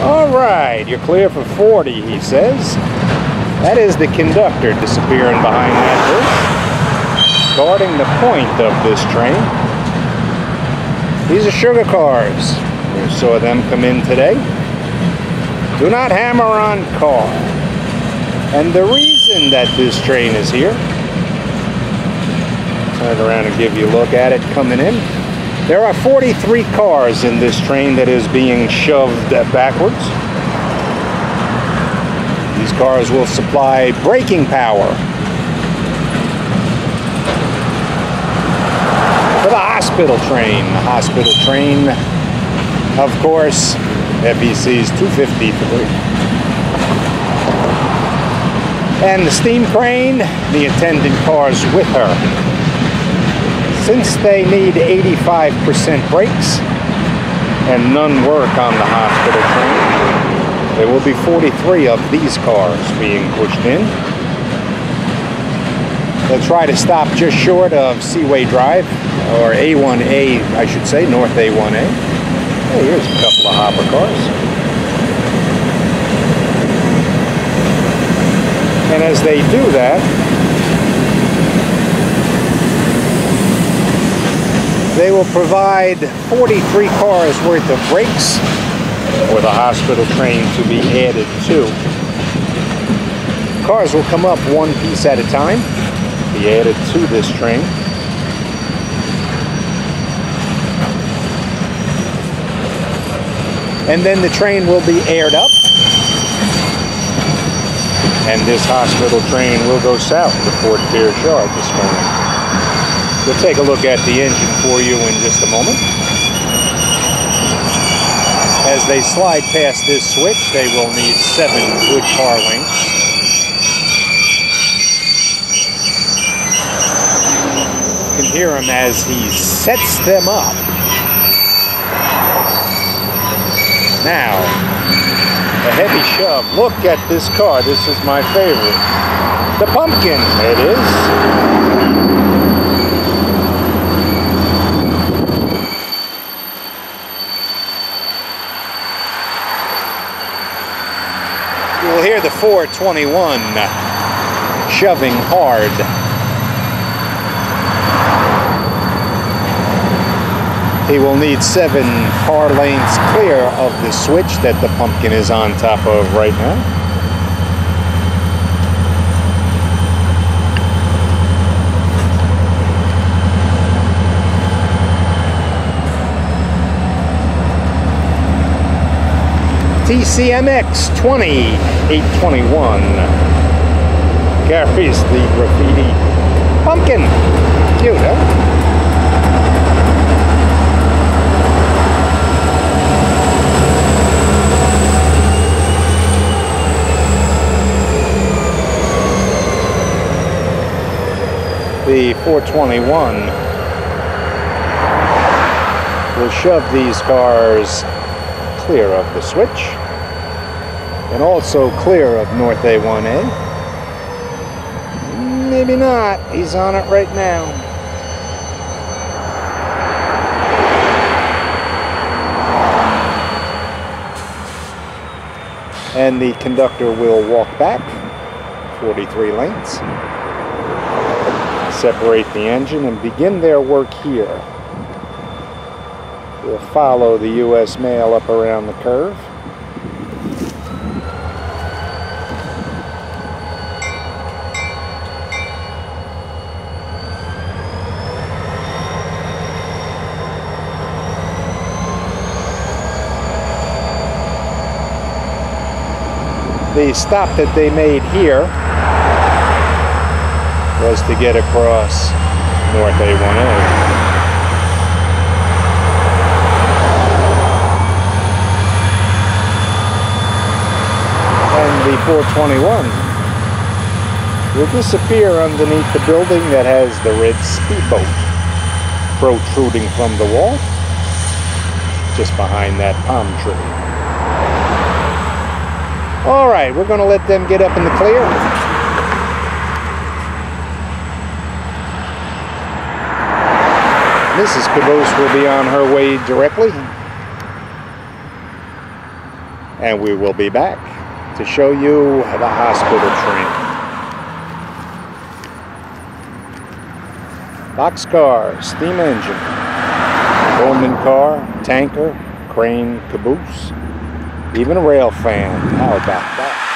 All right, you're clear for 40, he says. That is the conductor disappearing behind that bush, guarding the point of this train. These are sugar cars. We saw them come in today. Do not hammer on car. And the reason that this train is here, turn around and give you a look at it coming in. There are 43 cars in this train that is being shoved backwards. These cars will supply braking power for the hospital train. The hospital train, of course, FEC's 253. And the steam crane, the attendant cars with her. Since they need 85% brakes and none work on the hospital train, there will be 43 of these cars being pushed in. They'll try to stop just short of Seaway Drive, or A1A, I should say, North A1A. Oh, here's a couple of hopper cars. And as they do that, they will provide 43 cars worth of brakes for the hospital train to be added to. Cars will come up one piece at a time, be added to this train. And then the train will be aired up, and this hospital train will go south to Fort Pierce Yard this morning. We'll take a look at the engine for you in just a moment. As they slide past this switch, they will need 7 good car lengths. You can hear him as he sets them up. Now, a heavy shove. Look at this car. This is my favorite. The pumpkin, it is. You'll hear the 421 shoving hard. He will need 7 car lanes clear of the switch that the pumpkin is on top of right now. TCMX 20821 carries the graffiti pumpkin. Cute, huh? The 421 will shove these cars clear of the switch and also clear of North A1A. Maybe not. He's on it right now. And the conductor will walk back 43 lanes, separate the engine, and begin their work here. We'll follow the U.S. mail up around the curve. The stop that they made here was to get across North A1A. And the 421 will disappear underneath the building that has the red speedboat protruding from the wall, just behind that palm tree. All right, we're going to let them get up in the clear. Mrs. Caboose will be on her way directly. and we will be back to show you the hospital train. Boxcar, steam engine, Pullman car, tanker, crane, caboose, even a rail fan. How about that?